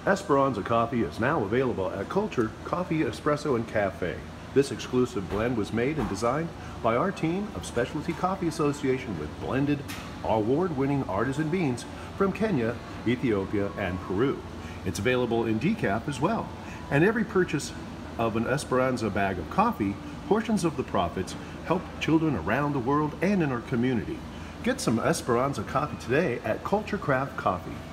Esperanza Coffee is now available at Culture Coffee, Espresso, and Cafe. This exclusive blend was made and designed by our team of Specialty Coffee Association with blended, award-winning artisan beans from Kenya, Ethiopia, and Peru. It's available in decaf as well. And every purchase of an Esperanza bag of coffee, portions of the profits help children around the world and in our community. Get some Esperanza coffee today at Culture Craft Coffee.